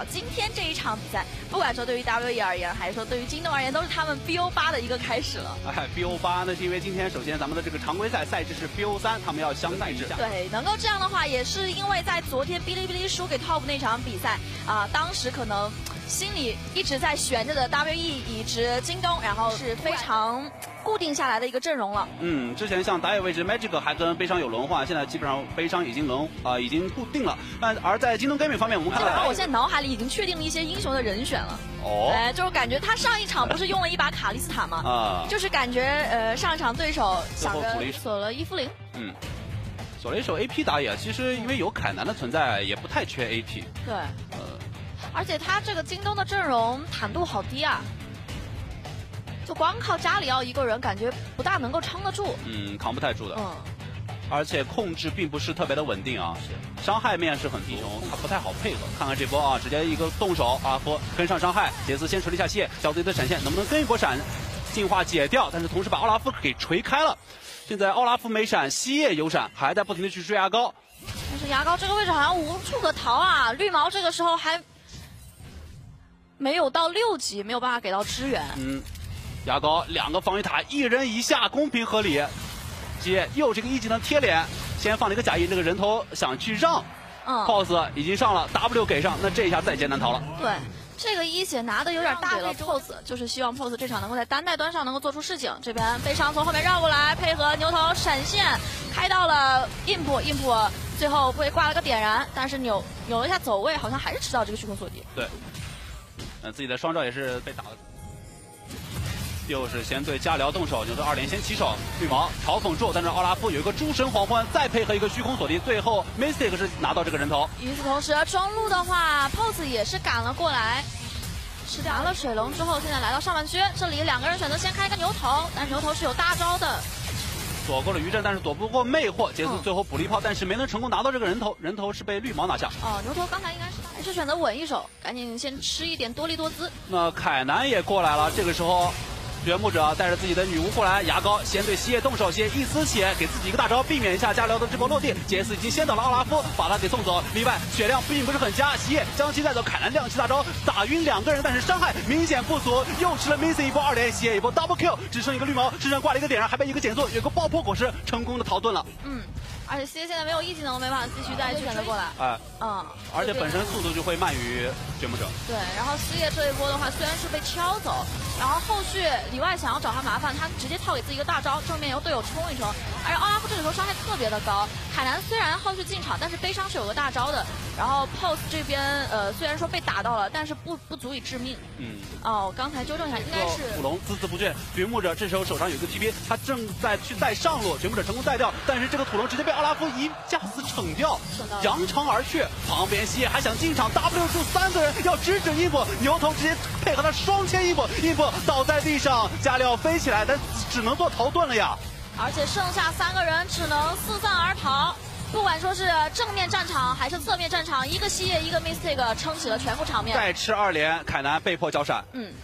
今天这一场比赛，不管说对于 WE 而言，还是说对于京东而言，都是他们 BO8 的一个开始了。 BO8 那是因为今天首先咱们的这个常规赛赛制是 BO3，他们要相赛制。 对，能够这样的话，也是因为在昨天哔哩哔哩输给 TOP 那场比赛当时可能心里一直在悬着的 WE 以及京东，然后是非常固定下来的一个阵容了。 之前像打野位置 Magic 还跟悲伤有轮换，现在基本上悲伤已经已经固定了。而在京东 Gaming 方面，我们看到我现在脑海里已经确定了一些英雄的人选了。就是感觉他上一场不是用了一把卡莉斯塔吗？就是感觉上一场对手想着锁了伊芙琳。 锁了一手 AP 打野，其实因为有凯南的存在，也不太缺 AP。 对。而且他这个京东的阵容坦度好低啊，就光靠加里奥一个人，感觉不大能够撑得住。 扛不太住的。而且控制并不是特别的稳定啊，伤害面是很低，他不太好配合。看看这波直接一个动手，阿拉夫跟上伤害，杰斯先锤了一下谢，小自己的闪现能不能跟一波闪，进化解掉，但是同时把奥拉夫给锤开了。现在奥拉夫没闪，西叶有闪，还在不停的去追牙膏。 但是牙膏这个位置好像无处可逃啊，绿毛这个时候还没有到6级，没有办法给到支援。 牙膏2个防御塔，1人1下，公平合理。接又这个1技能贴脸，先放了一个假意，这个人头想去让，POS 已经上了 ，W 给上，那这一下在劫难逃了。 对，这个一血拿的有点大给了 POS， 就是希望 POS 这场能够在单带端上能够做出事情。这边悲伤从后面绕过来，配合牛头闪现开到了imp，最后被挂了个点燃，但是扭了一下走位，好像还是吃到这个虚空锁敌。 对，自己的双招也是被打了。又是先对加辽动手，牛头2连先起手，绿毛嘲讽住，但是奥拉夫有一个诸神黄昏，再配合一个虚空锁敌，最后 Mystic 是拿到这个人头。 与此同时，中路的话 ，POS 也是赶了过来，吃掉了水龙之后，现在来到上半区，这里2个人选择先开一个牛头，但是牛头是有大招的。 躲过了余震，但是躲不过魅惑，杰斯最后补了一炮，但是没能成功拿到这个人头，人头是被绿毛拿下。 牛头刚才应该还是选择稳一手，赶紧先吃一点多利多姿。 那凯南也过来了，这个时候。掘墓者带着自己的女巫过来，牙膏先对西叶动手，先一丝血给自己一个大招，避免一下加辽的这波落地。杰斯已经先倒了奥拉夫，把他给送走。另外血量并不是很佳，西叶将其带走，凯南亮起大招打晕2个人，但是伤害明显不足，又吃了 Missing 一波2连，西叶一波 double kill， 只剩一个绿毛，身上挂了一个点燃，还被一个减速，有个爆破果实成功的逃遁了。 而且西叶现在没有一技能，没办法继续再去选择过来。 而且本身速度就会慢于掘墓者。 对，然后西叶这一波的话，虽然是被敲走，然后后续里外想要找他麻烦，他直接套给自己一个大招，正面由队友冲一冲。而奥拉夫这个时候伤害特别的高，凯南虽然后续进场，但是悲伤是有个大招的。然后 POS 这边虽然说被打到了，但是不足以致命。刚才纠正一下，应该是古龙孜孜不倦。掘墓者这时候手上有一个 TP， 他正在去带上路，掘墓者成功带掉，但是这个土龙直接被奥拉夫一下子惩掉，扬长而去。旁边西叶还想进场 ，W 住3个人要直指imp，牛头直接配合他双牵imp倒在地上，加料飞起来，但只能做逃遁了呀。 而且剩下3个人只能四散而逃。不管说是正面战场还是侧面战场，一个西叶一个 Mystic 撑起了全部场面。 再吃2连，凯南被迫交闪。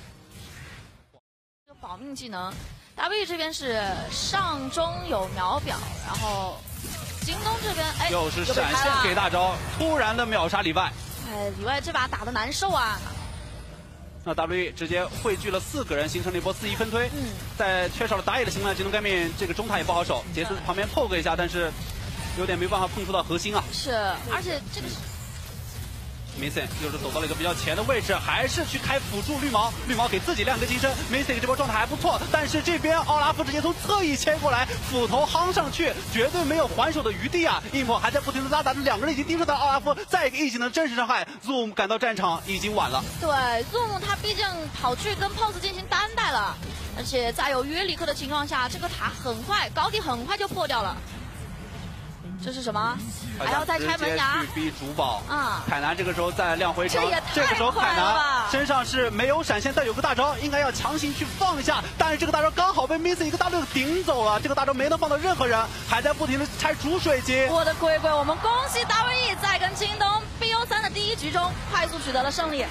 这个保命技能 ，W 这边是上中有秒表，然后京东这边又是闪现给大招，突然的秒杀里外。 里外这把打得难受啊。 那 WE 直接汇聚了4个人，形成了一波4-1分推。在缺少了打野的情况下，京东 Gaming 这个中塔也不好守，杰斯旁边 poke 一下，但是有点没办法碰触到核心啊。 是，而且这个 Mason 又是走到了一个比较前的位置，还是去开辅助绿毛，绿毛给自己亮个金身。Mason 这波状态还不错，但是这边奥拉夫直接从侧翼切过来，斧头夯上去，绝对没有还手的余地啊！imp还在不停的拉打，2个人已经盯上到奥拉夫，再一个一技能真实伤害 ，Zoom 赶到战场已经晚了。 对 ，Zoom 他毕竟跑去跟 POS 进行单带了，而且在有约里克的情况下，这个塔很快高地很快就破掉了。这是什么？还要再拆门牙？ 直接去逼主堡凯南这个时候再亮回城，这个时候凯南身上是没有闪现，但有个大招，应该要强行去放一下，但是这个大招刚好被 Miss 一个 W 顶走了，这个大招没能放到任何人，还在不停的拆主水晶。 我的龟龟，我们恭喜 WE 在跟京东 BO3 的第1局中快速取得了胜利，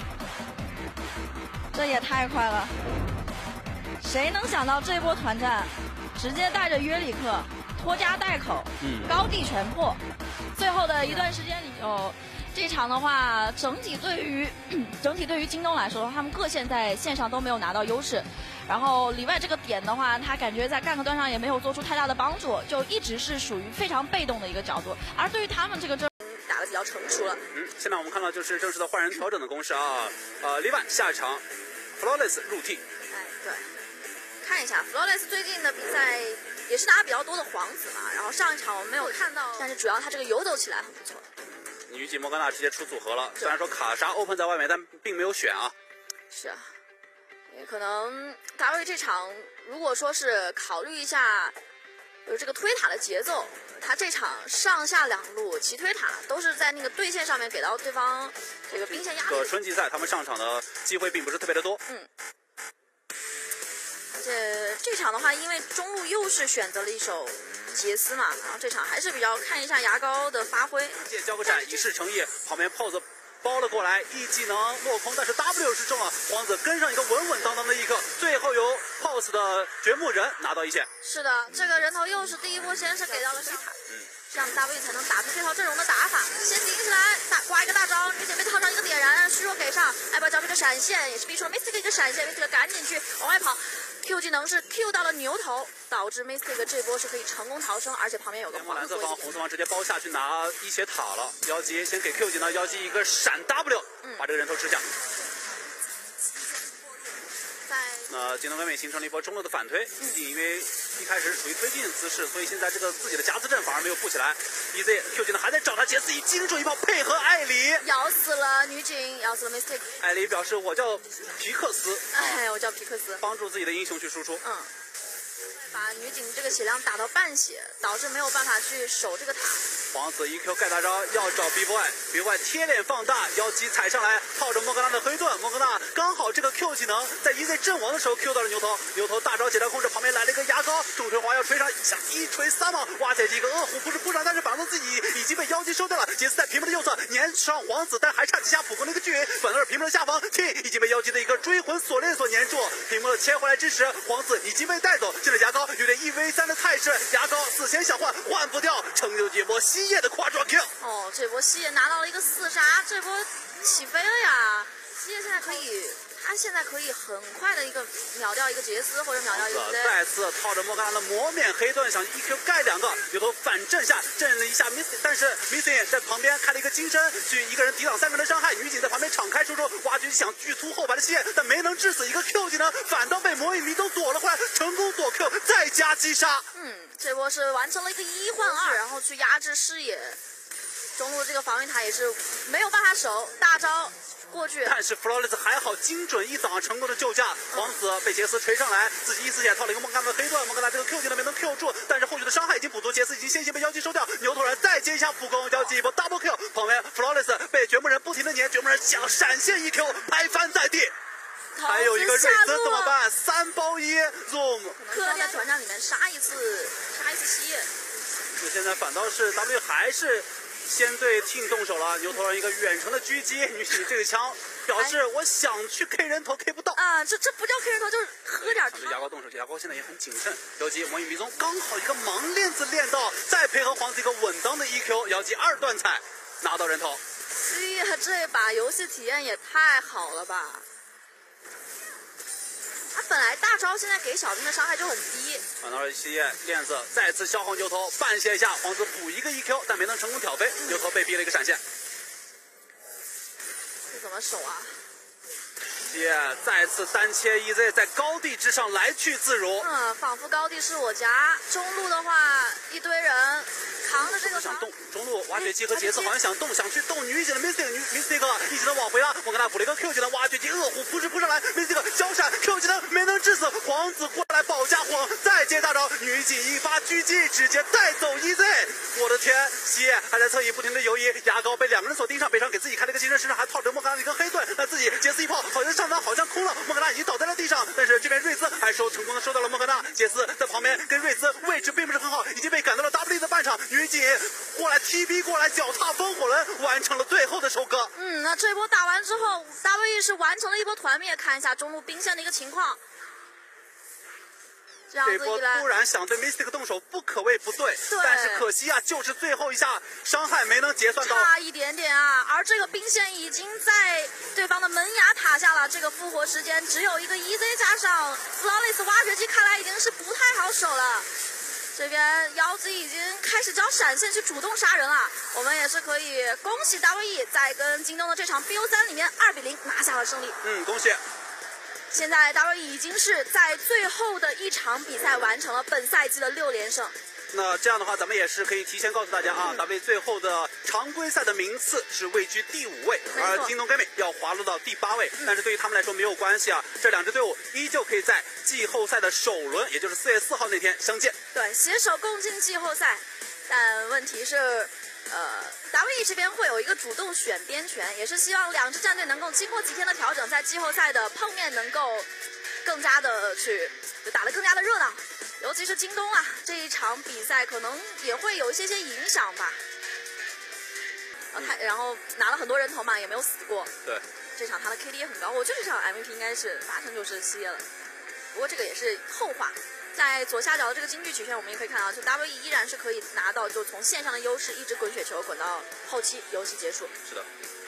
这也太快了！谁能想到这波团战直接带着约里克拖家带口，高地全破。最后的一段时间里， 这场的话，整体对于京东来说，他们各线在线上都没有拿到优势。然后里外这个点的话，他感觉在gank端上也没有做出太大的帮助，就一直是属于非常被动的一个角度。而对于他们这个打得比较成熟了。 现在我们看到就是正式的换人调整的攻势啊。里外下一场 Flawless 入替。 哎，对，看一下 Flawless 最近的比赛也是拿比较多的皇子嘛，然后上一场我们没有看到，但是主要他这个游走起来很不错。 女几莫甘娜直接出组合了，虽然说卡莎 open 在外面，但并没有选啊。 是啊。也可能大卫这场，如果说是考虑一下，这个推塔的节奏，他这场上下两路齐推塔都是在那个对线上面给到对方这个兵线压力。 春季赛他们上场的机会并不是特别的多。 而且这场的话，因为中路又是选择了一手杰斯嘛，然后这场还是比较看一下牙膏的发挥。 交个闪，以示诚意，旁边 pose。包了过来，E技能落空，但是 W 是中了，皇子跟上一个稳稳当当的一个，最后由 POS 的掘墓人拿到一线。 是的，这个人头又是第一波先是给到了西塔，这样 W 才能打出这套阵容的打法。先顶起来，刮一个大招，女警被套上一个点燃，虚弱给上，艾博交出个闪现，也是逼出了 Mystic 一个闪现 ，Mystic 赶紧去往外跑。Q 技能是 Q 到了牛头，导致 Mystic 这波是可以成功逃生，而且旁边有个蓝色方红色方直接包下去拿一血塔了，妖姬先给 Q 技能，妖姬一个闪 W，把这个人头吃下。那京东跟美形成了一波中路的反推，因为一开始处于推进姿势，所以现在这个自己的夹子阵反而没有布起来。EZ Q 技能还在找他，杰斯以精准一炮配合艾里， 咬死了女警，咬死了 Mystic。 艾里表示我叫皮克斯， 我叫皮克斯， 帮助自己的英雄去输出。 把女警这个血量打到半血，导致没有办法去守这个塔。 皇子 EQ 盖大招要找 BBY 贴脸放大，妖姬踩上来，套着莫格纳的黑盾，莫格纳刚好这个 Q 技能在EZ 阵亡的时候 Q 到了牛头，牛头大招解掉控制，旁边来了一个牙膏，重锤滑要锤上，想一锤三王，挖起来一个恶虎不是扑上，但是反动自己已经被妖姬收掉了。杰斯在屏幕的右侧粘上皇子，但还差几下普攻了一个巨人，反倒是屏幕的下方 T 已经被妖姬的一个追魂锁链所粘住，屏幕的切回来之时，皇子已经被带走，现在牙膏有点1v3的态势，牙膏死前想换不掉，成就这波西叶的跨抓 Q。 这波西叶拿到了一个4杀，这波起飞了呀！西叶现在可以很快的一个秒掉一个杰斯，或者秒掉一个。 再次套着莫甘娜的魔面黑盾，想 EQ 盖2个，牛头反震下震了一下 Missy， 但是 Missy 在旁边开了一个金身，去一个人抵挡3个人的伤害。女警在旁边敞开输出，挖掘想巨突后排的西叶，但没能致死，一个 Q 技能反倒被魔影迷都躲了回来，成功躲 Q， 再加击杀。 这波是完成了一个1换2，然后去压制视野。中路这个防御塔也是没有办法守，大招过去。 但是 Flawless 还好，精准一挡成功的救驾。皇子被杰斯锤上来，自己1/4血套了一个莫甘娜的黑盾，莫甘娜这个 Q 技能没能 Q 住，但是后续的伤害已经补足，杰斯已经先行被妖姬收掉。牛头人再接一下副攻，妖姬一波 double Q， 旁边 Flawless 被掘墓人不停的粘，掘墓人想闪现1 Q 拍翻在地。还有一个瑞兹怎么办？3包1 Zoom， 可能在团战里面杀一次西叶。 现在反倒是 W 还是先对 Team 动手了，牛头人一个远程的狙击，女警这个枪表示我想去 K 人头 K 不到啊，这不叫 K 人头，就是喝点汤。 牙膏动手，牙膏现在也很谨慎。妖姬魔影迷踪刚好一个盲链子练到，再配合皇子一个稳当的 EQ， 妖姬2段踩拿到人头。 哎呀，这把游戏体验也太好了吧！他本来大招现在给小兵的伤害就很低， 反倒是西叶链子再次消耗牛头，半血一下，皇子补一个 EQ， 但没能成功挑飞，牛头被逼了一个闪现。 这怎么守啊？ 西叶再次单切 EZ， 在高地之上来去自如。 仿佛高地是我家。中路的话，一堆人扛着这个想动中路挖掘机和杰斯好像想去动女警的 Mystic 一直能往回拉，我跟他补了一个 Q 技能，挖掘机恶虎扑上来 ，Mystic 交闪 Q 技能没能致死，皇子过来保驾皇，再接大招，女警一发狙击直接带走 EZ， 我的天，西叶还在侧翼不停的游移，牙膏被2个人所盯上，北上给自己开了一个金身，身上还套着莫甘娜一个黑盾，那自己杰斯一炮好像上方好像空了，莫甘娜已经倒在了地上，但是这边瑞兹还成功的收到了莫甘娜，杰斯在旁边跟瑞兹位置并不是很好，已经被赶到了 W 的半场，女警过来 TP 过来脚踏风火轮，完成了最后的收割。 那这波打完之后 ，WE 是完成了一波团灭。看一下中路兵线的一个情况， 这波突然想对 Mystic 动手，不可谓不对，但是可惜啊，就是最后一下伤害没能结算到， 差一点点啊。而这个兵线已经在对方的门牙塔下了，这个复活时间只有一个 EZ 加上 Flawless 挖掘机，看来已经是不太好守了。这边妖姬已经开始交闪现去主动杀人了，我们也是可以恭喜 WE 在跟京东的这场 BO3 里面2比0拿下了胜利。 恭喜！ 现在 WE 已经是在最后的一场比赛完成了本赛季的6连胜。 那这样的话，咱们也是可以提前告诉大家啊，WE 最后的常规赛的名次是位居第5位，而京东 Gaming 要滑落到第8位。但是对于他们来说没有关系啊，这两支队伍依旧可以在季后赛的首轮，也就是4月4号那天相见。 对，携手共进季后赛。但问题是，WE 这边会有一个主动选边权，也是希望两支战队能够经过几天的调整，在季后赛的碰面能够更加的就打得更加的热闹。尤其是京东啊，这一场比赛可能也会有一些影响吧。然后拿了很多人头嘛，也没有死过。 对， 这场他的 KD 也很高，我觉得这场 MVP 应该是8成就是西耶了。不过这个也是后话。在左下角的这个金句曲线，我们也可以看到，就 WE 依然是可以拿到，就从线上的优势一直滚雪球滚到后期游戏结束。 是的。